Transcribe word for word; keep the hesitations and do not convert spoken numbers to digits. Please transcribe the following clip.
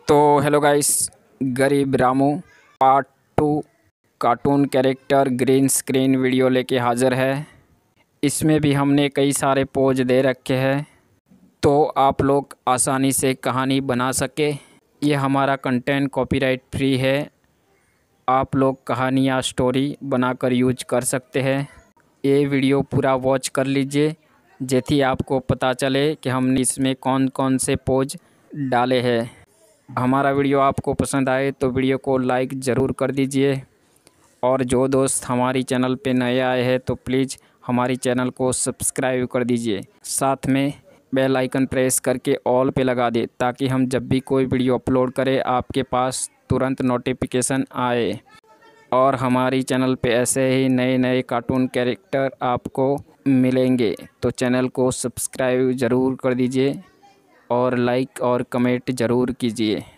तो hello guys, गरीब Ramu part two cartoon character green screen video लेके हाज़िर है। इसमें भी हमने कई सारे पोज दे रखे हैं तो आप लोग आसानी से कहानी बना सके। ये हमारा कंटेंट कॉपीराइट फ्री है, आप लोग कहानी या स्टोरी बनाकर यूज कर सकते हैं। ये वीडियो पूरा वॉच कर लीजिए जेथी आपको पता चले कि हमने इसमें कौन कौन से पोज डाले हैं। हमारा वीडियो आपको पसंद आए तो वीडियो को लाइक ज़रूर कर दीजिए, और जो दोस्त हमारी चैनल पे नए आए हैं तो प्लीज़ हमारी चैनल को सब्सक्राइब कर दीजिए। साथ में बेल आइकन प्रेस करके ऑल पे लगा दें ताकि हम जब भी कोई वीडियो अपलोड करें आपके पास तुरंत नोटिफिकेशन आए। और हमारी चैनल पे ऐसे ही नए नए कार्टून कैरेक्टर आपको मिलेंगे, तो चैनल को सब्सक्राइब ज़रूर कर दीजिए और लाइक और कमेंट ज़रूर कीजिए।